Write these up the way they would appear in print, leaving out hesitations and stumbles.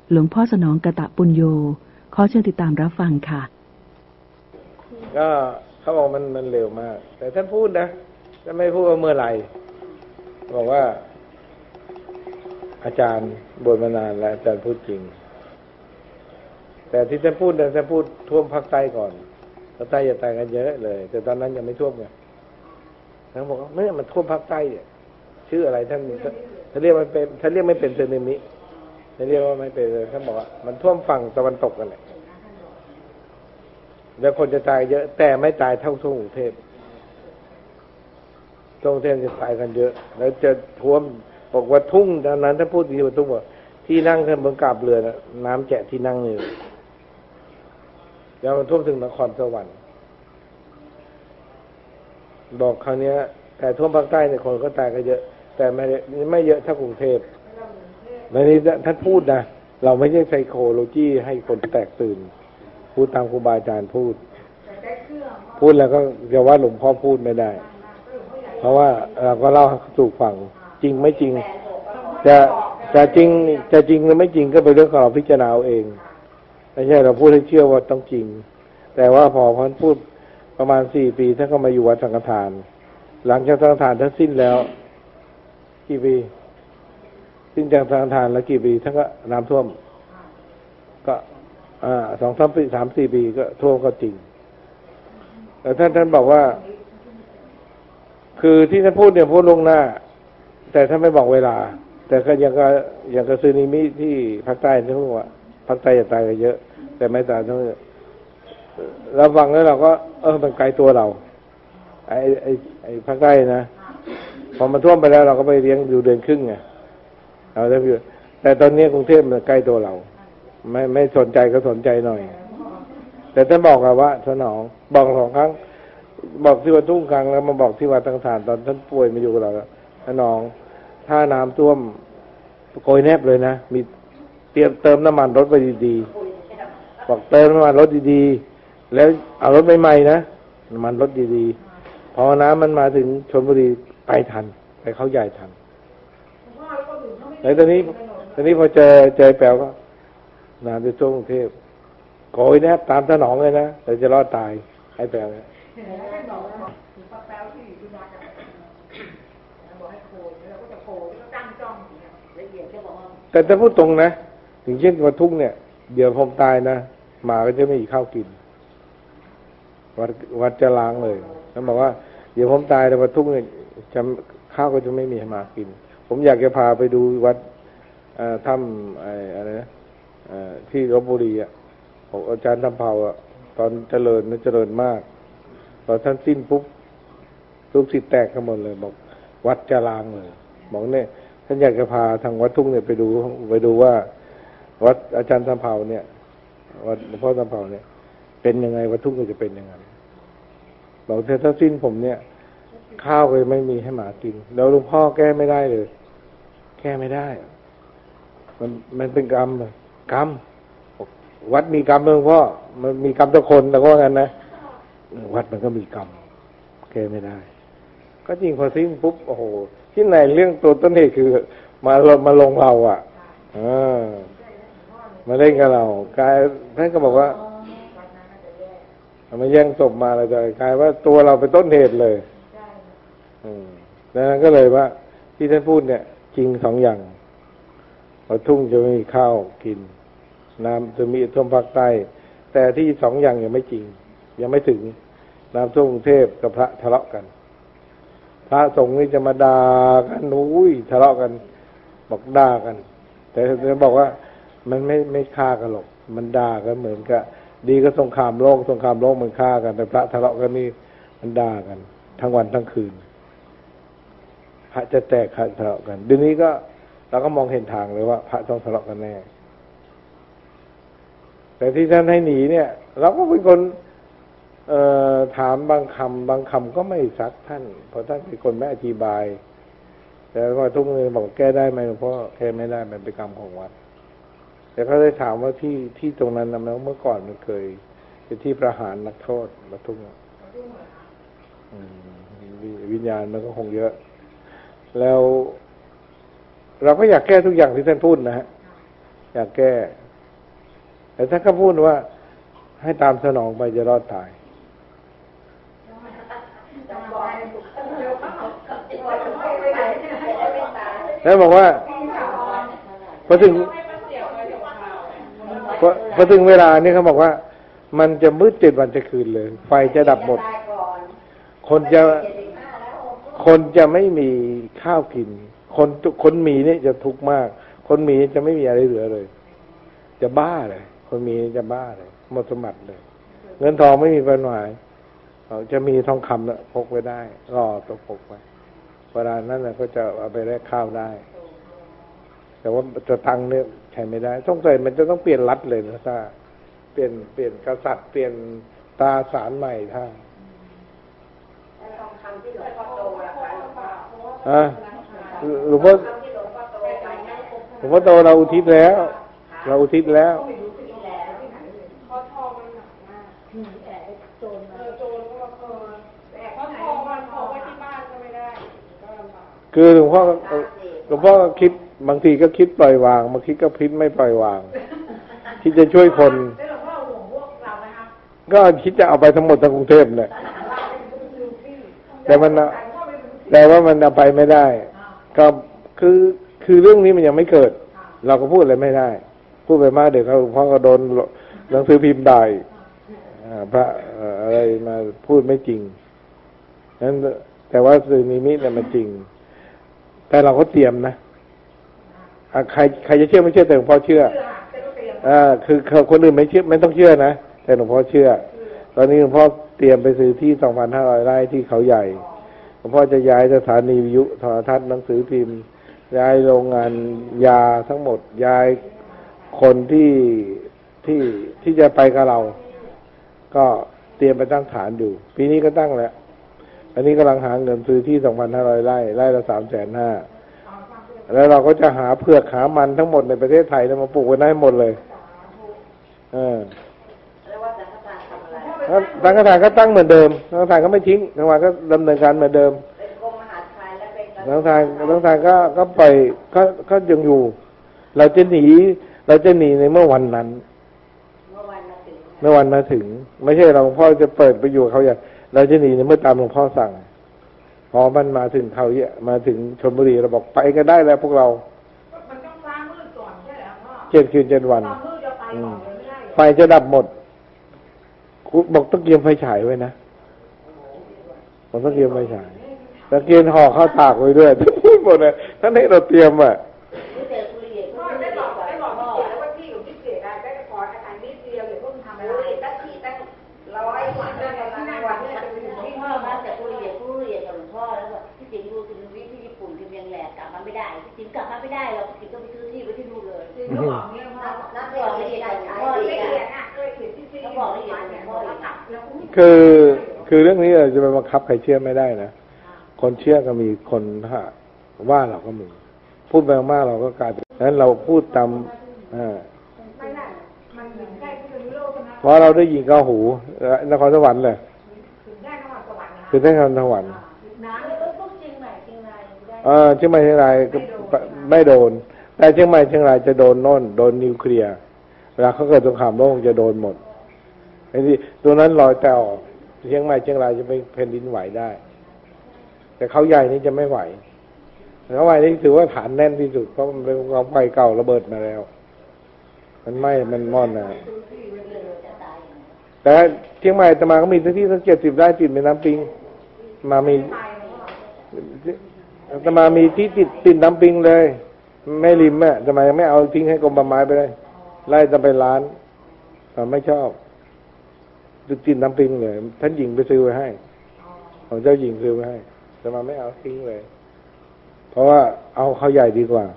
หลวงพ่อสนองกตปุญโญขอเชิญติดตามรับฟังค่ะก็เขาบอกมันเร็วมากแต่ท่านพูดนะจะไม่พูดว่าเมื่อไหร่บอกว่าอาจารย์บวชมานานแล้วอาจารย์พูดจริงแต่ที่ท่านพูดเนี่ยท่านพูดท่วมภาคใต้ก่อนภาคใต้จะตายกันเยอะเลยแต่ตอนนั้นยังไม่ท่วมไงท่านบอกว่าไม่มันท่วมภาคใต้เนี่ยชื่ออะไรท่านเรียกมันเป็นท่านเรียกไม่เป็นสึนามิท่านเรียกว่าไม่เป็นเลยท่านบอกว่ามันท่วมฝั่งตะวันตกกันแหละแล้วคนจะตายเยอะแต่ไม่ตายเท่าทุ่งกรุงเทพทุ่งกรุงเทพจะตายกันเยอะแล้วจะท่วมบอกว่าทุ่งตอนนั้นถ้าพูดที่ว่าทุ่งว่าที่นั่งท่านบนกาบเรือนะน้ำแจะที่นั่งอยู่แล้วมันท่วมถึงนครสวรรค์บอกคราวนี้แต่ท่วมภาคใต้เนี่ยคนก็ตายกันเยอะแต่ไม่เยอะเท่ากรุงเทพในนี้ท่านพูดนะเราไม่ใช่ไซโคโลจีให้คนแตกตื่นพูดตามครูบาอาจารย์พูดแล้วก็จะว่าหลวงพ่อพูดไม่ได้เพราะว่าเราก็เล่าให้สู่ฟังจริงไม่จริงจะจริงหรือไม่จริงก็เป็นเรื่องของเราพิจารณาเอาเองไม่ใช่เราพูดให้เชื่อว่าต้องจริงแต่ว่าพอท่านพูดประมาณ4 ปีท่านก็มาอยู่วัดสังฆทานหลังจากสังฆทานท่านสิ้นแล้วกี่ปีสิ้นจากสังฆทานแล้วกี่ปีท่านก็น้ำท่วมก็2-3 ปี3-4 ปีก็ท่วมก็จริงแต่ท่านบอกว่าคือที่ท่านพูดเนี่ยพูดลงหน้าแต่ท่านไม่บอกเวลาแต่ก็อย่างกระซึนามิที่ภาคใต้ท่านพูดว่าภาคใต้จะตายกันเยอะแต่ไม่ตายเท่าเราฟังแล้วเราก็มันไกลตัวเราไอ้ภาคใต้นะพอมันท่วมไปแล้วเราก็ไปเลี้ยงอยู่เดือนครึ่งไงเราได้พิแต่ตอนนี้กรุงเทพมันใกล้ตัวเราไม่สนใจก็สนใจหน่อยแต่ท่านบอกว่าสนองบอก2 ครั้งบอกที่วัดทุ่งครั้งแล้วมาบอกที่วัดสังฆทานตอนท่านป่วยมาอยู่กับเราสนองถ้าน้ำท่วมโกยแนบเลยนะมีเตรียมเติมน้ำมันรถไปดีๆบอกเติมน้ำมันรถดีๆแล้วเอารถใหม่ๆนะน้ำมันรถดีๆพอน้ำมันมาถึงชลบุรีไปทันไปเข้าใหญ่ทันแล้วตอนนี้พอเจอแปลวก็น้ำจะท่วมกรุงเทพโกยแนบตามสนองเลยนะแต่จะรอดตายให้แปลวแต่ถ้าพูดตรงนะถึงเช่นวัดทุ่งเนี่ยเดี๋ยวผมตายนะหมาก็จะไม่มีข้าวกินวัดจะล้างเลยแล้วบอกว่าเดี๋ยวผมตายแต่วัดทุ่งเนี่ยจะข้าวก็จะไม่มีให้หมากินผมอยากจะพาไปดูวัดถ้ำอะไรนะที่ลพบุรีของอาจารย์ทำเผาตอนเจริญมากตอนท่านสิ้นปุ๊บลูกศิษย์แตกกันหมดเลยบอกวัดจะล้างเลยบอกเนี่ยท่านอยากจะพาทางวัดทุ่งเนี่ยไปดูว่าวัดอาจารย์ทำเผาเนี่ยวัดหลวงพ่อทำเผาเนี่ยเป็นยังไงวัดทุ่งก็จะเป็นยังไงบอกถ้าสิ้นผมเนี่ยข้าวก็ไม่มีให้หมากินแล้วหลวงพ่อแก้ไม่ได้เลยแก้ไม่ได้มันเป็นกรรมวัดมีกรรมหลวงพ่อมันมีกรรมทุกคนแต่ก็งั้นนะวัดมันก็มีกรรมแก้ไม่ได้ก็จริงพอสิ้นปุ๊บโอ้โหที่ไหนเรื่องตัวต้นเหตุคือมาลงเรามาเล่นกับเรากายท่านก็บอกว่ามาแย่งศพมาเราจะกลายว่าตัวเราเป็นต้นเหตุเลยดังนั้นก็เลยว่าที่ท่านพูดเนี่ยจริง2 อย่างพอทุ่งจะไม่มีข้าวกินน้ำจะมีท่วมภาคใต้แต่ที่2 อย่างยังไม่จริงยังไม่ถึงน้ำท่วมกรุงเทพกับพระทะเลาะกันพระสงฆ์นี่จะมาด่ากันทะเลาะกันบอกด่ากันแต่ท่านบอกว่ามันไม่ฆ่ากันหรอกมันด่ากันเหมือนกับดีก็สงครามโลกมันฆ่ากันแต่พระทะเลาะกันนี่มันด่ากันทั้งวันทั้งคืนพระจะแตกทะเลาะกันเดี๋ยวนี้ก็เราก็มองเห็นทางเลยว่าพระต้องทะเลาะกันแน่แต่ที่ท่านให้หนีเนี่ยเราก็เป็นคนถามบางคำก็ไม่ซักท่านเพราะท่านเป็นคนไม่อธิบายแต่ว่าทุกคนบอกแก้ได้ไหมหลวงพ่อแก้ไม่ได้มันเป็นกรรมของวัดแต่เขาได้ถามว่าที่ตรงนั้นนะเมื่อก่อนมันเคยเป็นที่ประหารนักโทษมาทุกวิญญาณมันก็คงเยอะแล้วเราก็อยากแก้ทุกอย่างที่ท่านพูดนะฮะอยากแก้ แต่ถ้าเขาพูดว่าให้ตามสนองไปจะรอดตายแล้วบอกว่าพอถึงเวลานี่เขาบอกว่ามันจะมืด7 วันจะคืนเลย ไฟจะดับหมด คนจะไม่มีข้าวกิน คนมีเนี่ยจะทุกข์มาก คนมีจะไม่มีอะไรเหลือเลย จะบ้าเลยคนมีจะบ้าเลยหมดสมบัติเลย เงินทองไม่มีปัญหาจะมีทองคำนะพกไว้ได้รอตัวพกไว้เวลานั้นนะก็จะเอาไปแลกข้าวได้ แต่ว่าจะตังเนี่ยใช้ไม่ได้ต้องใส่มันจะต้องเปลี่ยนรัฐเลยนะถ้าเปลี่ยนกษัตริย์เปลี่ยนตราสารใหม่ถ้าหลวงพ่อโตเราอุทิศแล้วเราอุทิศแล้วคือหลวงพ่อก็คิดบางทีก็คิดปล่อยวางบางทีก็คิดไม่ปล่อยวางคิดจะช่วยคนก็คิดจะเอาไปทั้งหมดทั้งกรุงเทพเนี่ยแต่ว่ามันเอาไปไม่ได้ก็คือเรื่องนี้มันยังไม่เกิดเราก็พูดอะไรไม่ได้พูดไปมากเดี๋ยวหลวงพ่อก็โดนหนังสือพิมพ์ได้พระอะไรมาพูดไม่จริงนั้นแต่ว่าสื่อนิมิตเนี่ยมันจริงแต่เราก็เตรียมนะใครจะเชื่อไม่เชื่อแต่หลวงพ่อเชื่อคือคนอื่นไม่เชื่อไม่ต้องเชื่อนะแต่หลวงพ่อเชื่อตอนนี้หลวงพ่อเตรียมไปซื้อที่ 2,500 ไร่ที่เขาใหญ่หลวงพ่อจะย้ายสถานีวิทยุโทรทัศน์หนังสือพิมพ์ย้ายโรงงานยาทั้งหมดย้ายคนที่จะไปกับเรา ก็เตรียมไปตั้งฐานอยู่ปีนี้ก็ตั้งแล้วอันนี้กำลังหาเงินซื้อที่ 2,500 ไร่ไร่ละ 350,000 แล้วเราก็จะหาเผือกหามันทั้งหมดในประเทศไทยมาปลูกไว้ได้หมดเลยสังฆทานก็ตั้งเหมือนเดิมสังฆทานก็ไม่ทิ้งสังฆทานก็ดำเนินการเหมือนเดิมสังฆทานก็ปล่อยก็ยังอยู่เราจะหนีในเมื่อวันนั้นเมื่อวันมาถึงไม่ใช่หลวงพ่อจะเปิดไปอยู่เขาอย่างเราจะหนีในเมื่อตามหลวงพ่อสั่งพอมันมาถึงเขามาถึงชลบุรีเราบอกไปกันได้แล้วพวกเรามันต้องล้างมืดก่อนใช่ไหมพ่อ7 คืน 7 วันไฟจะดับหมดคุณบอกต้องเตรียมไฟฉายไว้นะผมต้องเตรียมไฟฉายตะเกียงห่อข้าวตากไว้ด้วยพูดหมดเลยท่านให้เราเตรียมอ่ะได้บอกว่าที่อยู่ที่เกียรติได้ขออาหารนิดเดียวอย่าเพิ่งทำอะไรตั้งที่ตั้ง100 วันที่พ่อมาจากผู้เรียนกับหลวงพ่อแล้วแบบที่จริงดูคุณวิที่ญี่ปุ่นคือยังแหลกกลับมาไม่ได้ที่จริงกลับมาไม่ได้เราจริงก็ไปซื้อที่ไว้ที่นู่นเลยเขาบอกเนี่ยพ่อนักบอกละเอียดพ่อละเอียดนะเขาบอกละเอียดพ่อคือเรื่องนี้จะไปบังคับใครเชื่อไม่ได้นะคนเชื่อก็มีคนว่าเราก็มีพูดไปมากเราก็กลายเป็นนั้นเราพูดตามเพราะเราได้ยินเข้าหูนครสวรรค์เลยคือได้นครสวรรค์เชียงใหม่เชียงรายก็ไม่โดนแต่เชียงใหม่เชียงรายจะโดนโน่นโดนนิวเคลียร์เวลาเขาเกิดสงครามโลกจะโดนหมดไอ้ที่ตัวนั้นลอยแต่ออกเชียงใหม่เชียงรายจะเป็นแผ่นดินไหวได้แต่เขาใหญ่นี่จะไม่ไหวเขาไหวนี่ถือว่าฐานแน่นที่สุดเพราะมันเป็นกองไฟเก่าระเบิดมาแล้วมันไหม้มันมอดนะแต่เชียงใหม่อาตมาก็มีที่สัก70 ไร่ติดแม่น้ำปิงมามีอาตมามีที่ติดน้ำปิงเลยไม่ริมอ่ะอาตมายังไม่เอาทิ้งให้กรมป่าไม้ไปเลยไล่จะไปล้านแต่ไม่ชอบติดน้ำปิงเลยท่านหญิงไปซื้อไว้ให้ของเจ้าหญิงซื้อไว้ให้อาตมาไม่เอาทิ้งเลยเพราะว่าเอาเขาใหญ่ดีกว่า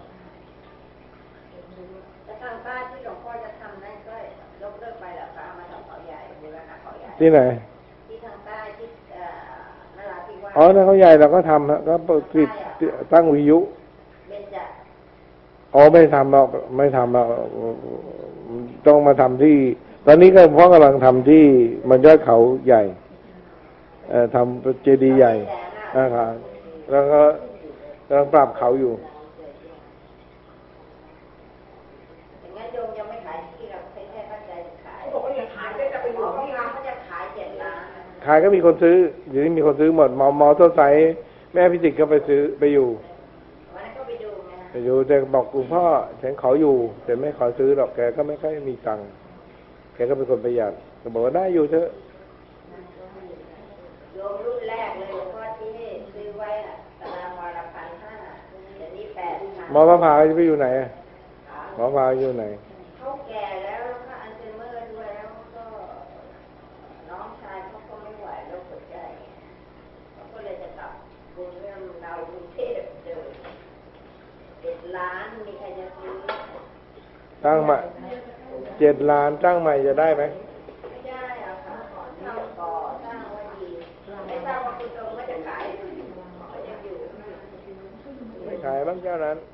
ที่ไหนที่ทางใต้ที่นราธิวาสอ๋อถ้าเขาใหญ่เราก็ทำฮะก็ติดตั้งวิทยุอ๋อไม่ทำเราไม่ทำเราต้องมาทำที่ตอนนี้ก็พ่อกำลังทำที่มันยอดเขาใหญ่ทำเจดีย์ใหญ่นะครับแล้วก็กำลังปรับเขาอยู่ายที่เราไม่ใช่ตั้งใจขายเขาบอกว่าอย่าขายได้จะไปอยู่ที่ร้านเขาจะขาย7 ล้านขายก็มีคนซื้อเดี๋ยวนี้มีคนซื้อหมดมอต้นไทรแม่พิจิตรก็ไปซื้อไปอยู่วันนั้นก็ไปดูไงไปอยู่แต่บอกหลวงพ่อฉันขออยู่แต่ไม่ขอซื้อหรอกแกก็ไม่ค่อยมีตังค์แกก็เป็นคนประหยัดก็บอกว่าได้อยู่เถอะโยมรุ่นแรกเลยหลวงพ่อที่ซื้อไว้น่ะตารางวาละ1,500เดี๋ยวนี้8,000 หมอพระพาจะไปอยู่ไหนอะหมอพาอยู่ไหนเขาแก่แล้วก็อัลไซเมอร์ด้วยแล้วก็น้องชายเขาก็ไม่ไหวโรคหัวใจเขาก็เลยจะกลับกรุงเทพเรากรุงเทพเดิม7 ล้านมีใครจะซื้อตั้งใหม่7 ล้านตั้งใหม่จะได้ไหมไม่ได้อะค่ะทำก่อสร้างไว้ดีไม่ทราบว่าคุณตรงก็จะขายหรือจะอยู่ไม่ขายบ้างเจ้านั้น